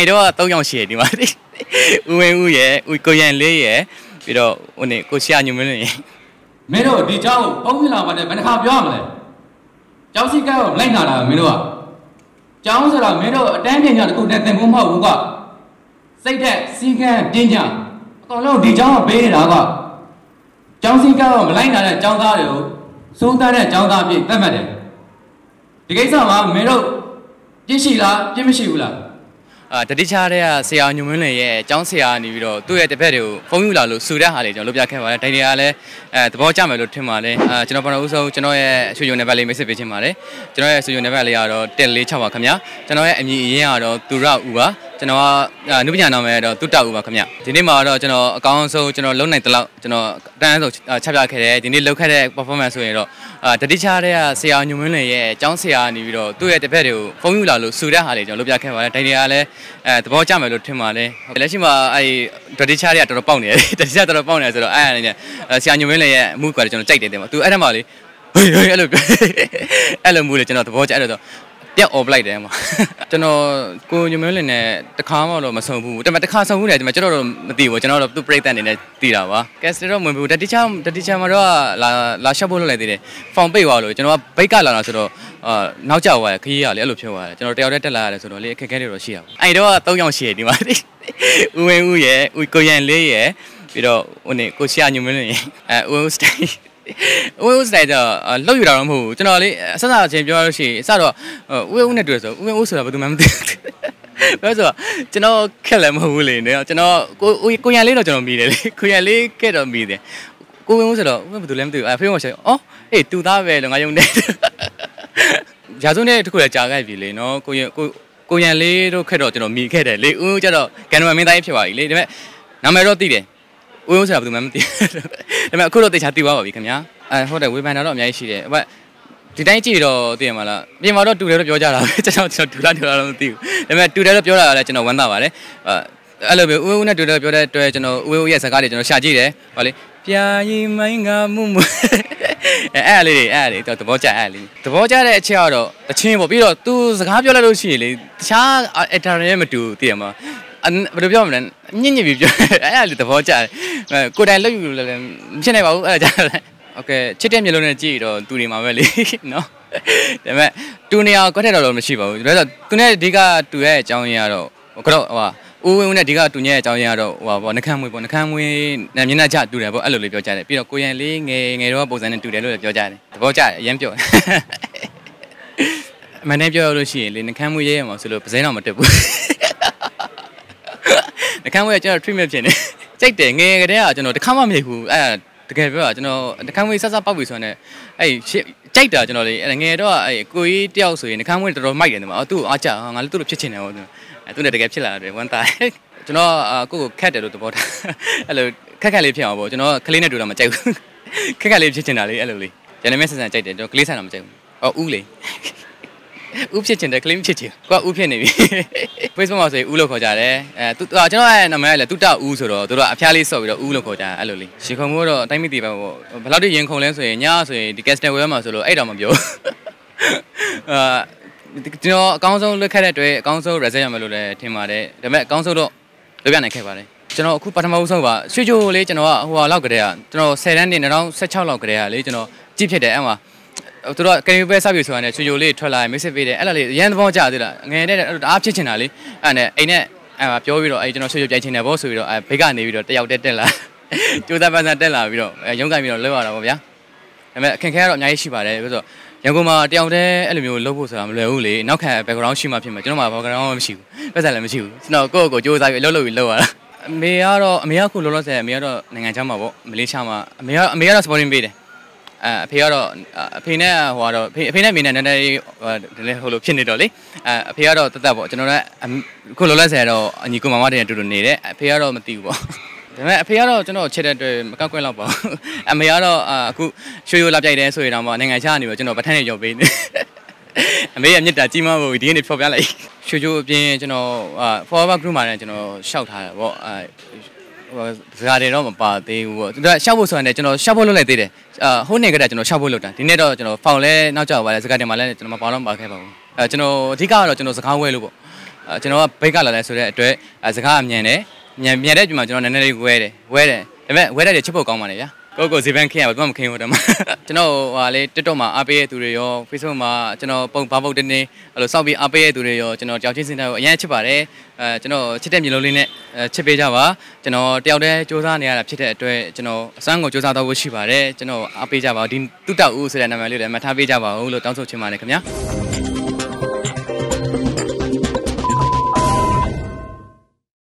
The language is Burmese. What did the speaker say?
အဲ့တော့3ယောက်ရှိတယ်ဒီမှာဦးဝင်းဦးရဲ့ဦးကိုရန်လေးရဲ့ပြီးတော့ဟိုနေကိုရှာညွန့်မင်းရဲ့မင်းတို့ဒီเจ้าကိုပုံပြလာပါနဲ့ဘယ်နှခါပြောရမလဲเจ้าစီကကိုလိုက်လာတာမင်းတို့ကเจ้าဆိုတာမင်းတို့အတန်းပညာတစ်ခုနဲ့သင်ဖို့မဟုတ်ဘူးကွာစိတ်သက်စီကံပညာအကောင်လုံးဒီเจ้าကပေးနေတာကွာเจ้าစီကကိုမလိုက်လာတဲ့เจ้าသားတွေကိုစိုးသားတဲ့เจ้าသားပြည့်သတ်မှတ်တယ်ဒီကိစ္စမှာမင်းတို့ပြည့်ရှိလားပြည့်မရှိဘူးလားတတိချတဲ့ဆရာညွန့်မင်းလင်ရဲ့အကြောင်းဆရာနေပြီးတော့သူ့ရဲ့တစ်ဖက်တွေကိုဖုန်းယူလာလို့စုတဲ့ဟာတွေကျွန်တော်လုပ်ပြခဲ့ပါတယ်တိုင်တွေကလည်းသဘောကျမယ်လို့ထင်ပါတယ်ကျွန်တော်ပထမဦးဆုံးကျွန်တော်ရဲ့အဆွေယုံနယ်ဘက်လေးမိတ်ဆက်ပေးချင်ပါတယ်ကျွန်တော်ရဲ့အဆွေယုံနယ်ဘက်လေးကတော့146ပါခင်ဗျာကျွန်တော်ရဲ့အမည်အရင်းကတော့သူရဦးပါကျွန်တော်ကနုပညာနာမည်ကတော့တုတဦးပါခင်ဗျဒီနေ့မှာတော့ကျွန်တော်အကောင်းဆုံးကျွန်တော်လုံနိုင်တဲ့လောက်ကျွန်တော်တန်းဆုံးချပြခဲ့တယ်ဒီနေ့လုပ်ခဲ့တဲ့ performance ဆိုရင်တော့တတိချတဲ့ဆရာညွန့်မင်းလင်ရဲ့အကြောင်းဆရာနေပြီးတော့သူ့ရဲ့တစ်ဖက်တွေကိုဖုန်းယူလာလို့စုတဲ့ဟာတွေကျွန်တော်လုပ်ပြခဲ့ပါတယ်တိုင်တွေကလည်းသဘောကျမယ်လို့ထင်ပါတယ်လက်ရှိမှာတတိချတွေကတော်တော်ပေါက်နေတယ်တတိချတော်တော်ပေါက်နေတယ်ဆိုတော့အဲ့အနေနဲ့ဆရာညွန့်မင်းလင်ရဲ့အမှုကွာကျွန်တော်ကြိုက်တယ်တဲ့မှာသူအဲ့ထက်မှလေဟေးအဲ့လိုမှုလေကျွန်တော်သဘောကျအဲ့လိုဆိုပြတ် off လိုက်တယ်မှာကျွန်တော်ကိုညမင်းလင်နဲ့တခါမှတော့မဆုံဘူးတခါဆုံဘူးတယ်ကျွန်တော်တော့မသိဘူးကျွန်တော်တော့သူ့ပြိသက်အနေနဲ့သိတာပါကက်စတော့ဝင်ဘူးတတိချမှာတော့လာရှော့ဖို့လုပ်လိုက်သေးတယ်ဖောင်ပိတ်သွားလို့ကျွန်တော်ကဘိတ်ကလာတာဆိုတော့နောက်ကျသွားတယ်ခရီးရလေအဲ့လိုဖြစ်သွားတယ်ကျွန်တော်တယောက်တည်းတက်လာရတယ်ဆိုတော့လေအခက်အခဲတွေတော့ရှိရပါဘူးအဲ့တော့3ယောက်ရှိတယ်ဒီမှာဦးဝင်းဦးရဲ့ဦးကိုရန်လေးရဲ့ပြီးတော့ဟိုနေကိုရှာညမင်းလင်ရဲ့ဦးစတိုင်ဦးစတိုင်တော့လှုပ်ယူတာတော့မဟုတ်ဘူးကျွန်တော်လေအစချင်းပြောလို့ရှိရင်အစတော့ဦးနဲ့တွေ့ဆိုဦးဆိုတာဘယ်သူမှမသိဘူးပြောဆိုကျွန်တော်ခက်လည်းမဟုတ်ဘူးလေနော်ကျွန်တော်ကိုရန်လေးတော့ကျွန်တော်မိတယ်လေကိုရန်လေးကဲတော့မိတယ်ကိုဦးဆိုတော့ဘယ်သူလဲမသိဘူးဖေးမဆိုအော်အေးတူသားပဲလို့ငါယုံတယ်ရာဇုံနဲ့တခုလည်းကြာခဲ့ပြီလေနော်ကိုရန်လေးတို့ခက်တော့ကျွန်တော်မိခဲ့တယ်လေဦးကျတော့ကန်နမမင်းသားကြီးဖြစ်သွားပြီလေဒါပေမဲ့နာမည်တော့သိတယ်ဦးဆိုတာဘယ်သူမှမသိဘူးဒါပေမဲ့အခုတော့တေချာသိသွားပါပြီခင်ဗျာဟုတ်တယ်ဝေဖန်တာတော့အများကြီးရှိတယ်ဒီတိုင်းကြည့်တော့သိရမှာလားပြင်မှာတော့တူတယ်လို့ပြောကြတာပဲကျွန်တော်တူလားတော့မသိဘူးဒါပေမဲ့တူတယ်လို့ပြောတာလည်းကျွန်တော်ဝမ်းသာပါတယ်အဲ့လိုပဲဦးနဲ့တူတယ်ပြောတဲ့အတွက်ကျွန်တော်ဦးရဲ့စကားတွေကျွန်တော်ရှာကြည့်တယ်ဟောလေပြာရင်မိုင်းကမှုအဲ့လေးတော့သဘောကျအဲ့လေးသဘောကျတဲ့အချက်ကတော့တချင်းပေါ့ပြီးတော့သူစကားပြောလိုက်လို့ရှိရင်လေတခြား actor တွေမတူသိရမှာဘယ်လိုပြောမလဲညစ်ပြီးပြောအဲ့လေသဘောကျတယ်ကိုတိုင်လောက်ယူလည်းမဖြစ်နိုင်ပါဘူးအဲ့ဒါကြတယ်โอเคချစ်တဲ့မျိုးလုံးနဲ့ကြည့်တော့သူနေမှာပဲလေနော်ဒါပေမဲ့တူနေအောင်ကွက်ထက်တော့မရှိပါဘူးဒါဆိုသူနဲ့အဓိကတူရဲ့အကြောင်းရင်းကတော့ကတော့ဦးဝင်းနဲ့အဓိကတူရဲ့အကြောင်းရင်းကတော့နှခမ်းမွေးပေါ့နှခမ်းမွေးနဲ့မျက်နှာချတူတယ်ပေါ့အဲ့လိုလေးပြောကြတယ်ပြီးတော့ကိုရန်လေးငယ်တော့ပုံစံနဲ့တူတယ်လို့ပြောကြတယ်သဘောကျတယ်အရင်ပြောအမှန်တမ်းပြောလို့ရှိရင်လေနှခမ်းမွေးရဲရမှာဆိုလို့ပစဲတော့မတက်ဘူးနှခမ်းမွေးကကျွန်တော် treatment ဖြစ်နေကြိုက်တယ်ငယ်ကတည်းကကျွန်တော်တစ်ခါမှမမြင်ဘူးအဲ့တကယ်ပြောတာကျွန်တော်နှခမ်းမွေးဆဆပေါက်ပြီဆိုတော့အဲ့ကြိုက်တာကျွန်တော်လေငယ်တော့အဲ့ကိုကြီးတယောက်ဆိုရင်နှခမ်းမွေးတော်တော်မိုက်တယ်မှာသူ့ကိုအားကြငါလည်းသူ့လိုဖြစ်ချင်တယ်ဟောသူနဲ့တကယ်ဖြစ်လာတယ်ဝမ်းသာကျွန်တော်ကိုခက်တယ်လို့သဘောထားအဲ့လိုခက်လေးဖြစ်အောင်ပေါ့ကျွန်တော်ကလေးနဲ့တူတာမကြိုက်ဘူးခက်လေးဖြစ်ချင်တာလေအဲ့လိုလေးဂျန်နမဲဆန်ဆန်ကြိုက်တယ်ကျွန်တော်ကလေးဆန်တာမကြိုက်ဘူးဦးလေဦးဖြစ်ချင်တယ်ကလေးမဖြစ်ချင်ကိုကဦးဖြစ်နေပြီ Facebook မှာဆိုရင်ဦးလို့ခေါ်ကြတယ်သူကျွန်တော်ရဲ့နာမည်ကလည်းတုတဦးဆိုတော့သူတို့အဖျားလေးဆော့ပြီးတော့ဦးလို့ခေါ်ကြတယ်အဲ့လိုလေးရှင်ခုံမို့တော့အတိုင်းမသိပါဘူးဘယ်လောက်ထိရင်ခုံလဲဆိုရင်ညဆိုရင်ဒီ castle web မှာဆိုလို့အဲ့တော့မပြောကျွန်တော်အကောင်းဆုံးလွတ်ခဲ့တဲ့အတွက်အကောင်းဆုံး result ရမယ်လို့လည်းထင်ပါတယ်ဒါပေမဲ့အကောင်းဆုံးတော့လုပ်ရနိုင်ခဲ့ပါတယ်ကျွန်တော်အခုပထမဆုံးပါရွှေချိုလေးကျွန်တော်ကဟိုလောက်ကတည်းကကျွန်တော်10တန်းတင်2016လောက်ကတည်းကလေကျွန်တော်ကြည့်ဖြစ်တယ်အဲ့မှာသူတို့ကင်ယူပဲစပ်ပြီဆိုတာနဲ့ရွှေချိုလေးထွက်လာမိတ်ဆက်ပေးတယ်အဲ့လိုလေးရန်သဘောကျသေးလားငယ်တဲ့အားဖြစ်ချင်တာလေအဲ့နဲ့အိမ်နဲ့ပြောပြီးတော့အဲ့ကျွန်တော်ရွှေချိုပြိုင်ချင်တယ်ဗောဆိုပြီးတော့ဘိတ်ကနေပြီးတော့တယောက်တက်လာကျိုးသားပန်းစားတက်လာပြီးတော့ရုံးကန်ပြီးတော့လောက်ရတာဗောဗျာဒါပေမဲ့အခက်အခဲကတော့အများကြီးရှိပါတယ်ဆိုတော့ရန်ကုန်မှာတယောက်တည်းအဲ့လိုမျိုးလုပ်ဖို့ဆိုတာမလွယ်ဘူးလေနောက်ခံ background ရှိမှဖြစ်မှာကျွန်တော်မှာ background မရှိဘူးပတ်စံလည်းမရှိဘူးကျွန်တော်ကိုယ့်ကိုကြိုးစားပြီးအလုပ်လုပ်ပြီးလုပ်ရတာအမေကတော့ခုလောလောဆယ်အမေကတော့နိုင်ငံခြားမှာပေါ့မလေးရှားမှာအမေကတော့ supporting ပေးတယ်အဖေကတော့အဖေနဲ့ဟိုကတော့အဖေနဲ့အမေနဲ့နည်းနည်းဟိုလိုဖြစ်နေတော့လေအဖေကတော့တသက်ပေါ့ကျွန်တော်လည်းခုလောလောဆယ်တော့အညီကိုမမတည်းနဲ့တူတူနေတယ်အဖေကတော့မသိဘူးပေါ့ဒါပေမဲ့အဖေကတော့ကျွန်တော်ချက်တဲ့အတွက်မကောက်ကွက်တော့ပါဘူးအမေကတော့အခုရွှေရိုးလာပြိုက်တယ်ဆိုရင်တော့နိုင်ငံခြားနေပြီးကျွန်တော်ပထန်းနေရောပေးနေအမေရဲ့မြစ်တာကြီးမဖို့ဒီနေ့ဖြောပြလိုက်ရွှေချိုးအပြင်ကျွန်တော်forever group မှာလည်းကျွန်တော်ရှောက်ထားတယ်ပေါ့စကားတွေတော့မပါသေးဘူးပေါ့သူကရှောက်ဖို့ဆိုရင်ကျွန်တော်ရှောက်ဖို့လုပ်လိုက်သေးတယ်ဟိုးနေကြတဲ့ကျွန်တော်ရှောက်ဖို့လုပ်တာဒီနေ့တော့ကျွန်တော်ဖောင်လဲနောက်ကျပါလဲစကားတင်မှာလဲကျွန်တော်မပါတော့ပါခဲ့ပါဘူးကျွန်တော်အဓိကကတော့ကျွန်တော်စကားဝဲလို့ပေါ့ကျွန်တော်ကဘိတ်ကလာလဲဆိုတဲ့အတွက်စကားအမြန်တယ်မြန်တဲ့จุမှာကျွန်တော်နည်းနည်းလေးဝဲတယ်ဒါပေမဲ့ဝဲတဲ့ချစ်ဖို့ကောင်းပါလေဗျာကိုဇေဘန်ခင်းရဘာမှမခင်းဘူးတမကျွန်တော်ဟာလေ TikTok မှာအားပေးရတဲ့သူတွေရော Facebook မှာကျွန်တော်ပုံဘာပုတ်တင်းတင်းအဲ့လိုစောက်ပြီးအားပေးရတဲ့သူတွေရောကျွန်တော်ကြောက်ချင်းစင်တဲ့ကိုအရင်ချစ်ပါတယ်ကျွန်တော်ချစ်တဲ့မျိုးလုံးလေးနဲ့ချစ်ပေးကြပါကျွန်တော်တယောက်တည်းစူးစမ်းနေရတာဖြစ်တဲ့အတွက်ကျွန်တော်အစမ်းကိုစူးစမ်းတော့ဖို့ရှိပါတယ်ကျွန်တော်အားပေးကြပါဒီတုတောက်ဦးဆိုတဲ့နာမည်လေးလည်းမှတ်ထားပေးကြပါဦးလို့တောင်းဆိုချင်ပါတယ်ခင်ဗျာ